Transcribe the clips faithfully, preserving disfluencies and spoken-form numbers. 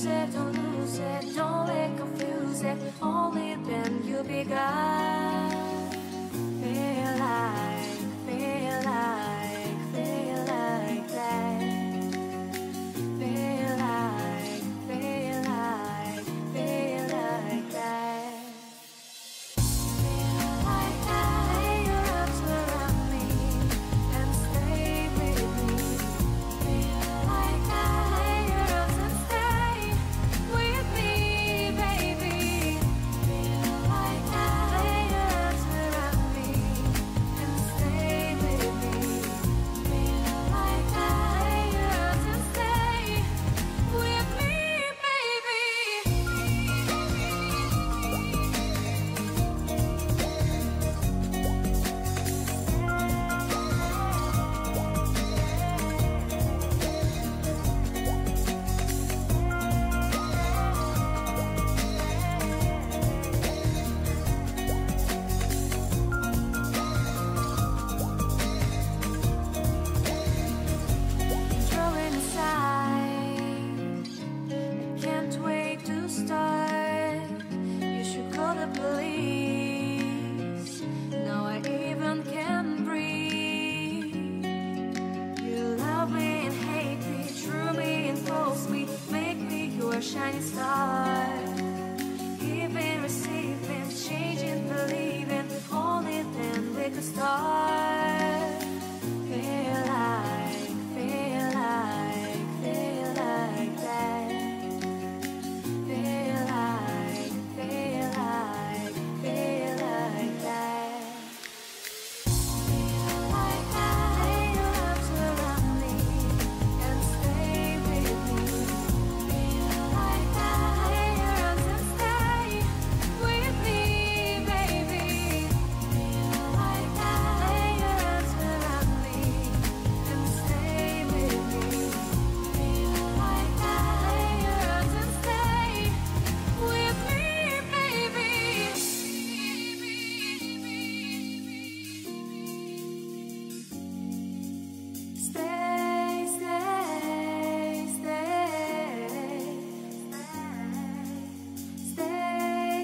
choose it, don't lose it, don't let confuse it. Only then you begun. Feel like, feel like, feel like that. Feel like, feel like, feel like that. Feel like I lay your arms around me and stay with me. Feel like I lay your arms and stay with me, baby. Feel like I lay your arms around me and stay with me. Feel like I lay your arms and stay with me, baby. Drawing aside, I can't wait to start. You should call the police. Now I even can breathe. You love me and hate me, true me and false me, make me your shining star. Giving, receiving, changing, believing, only then we could start. Feel like, feel like, feel like that. Feel like, feel like, feel like that. Feel like I lay your arms around me and stay with me. Feel like I lay your arms and stay with me, baby. Feel like I lay your arms around me and stay with me. Feel like I lay your arms and stay with me, baby. Stay, stay, stay, stay,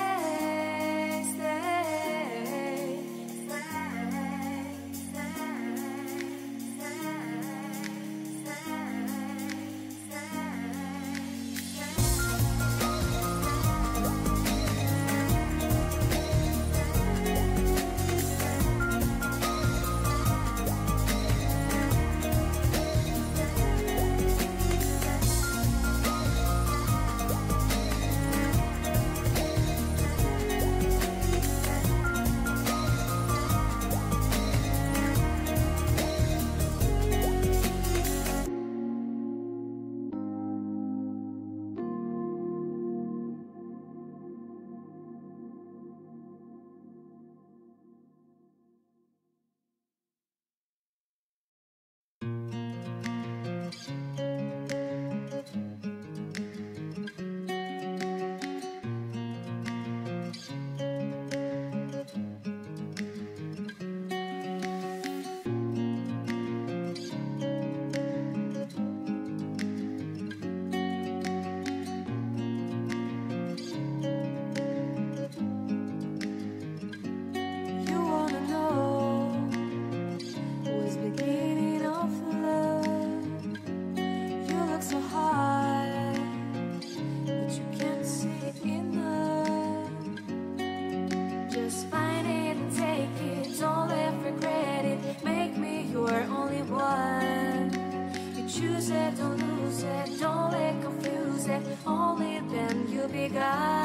You wanna know what's beginning of love? You look so hard, but you can't see enough. Just find it and take it, don't let regret it. Make me your only one. You choose it, don't lose it, don't let confuse it. Only then you begun.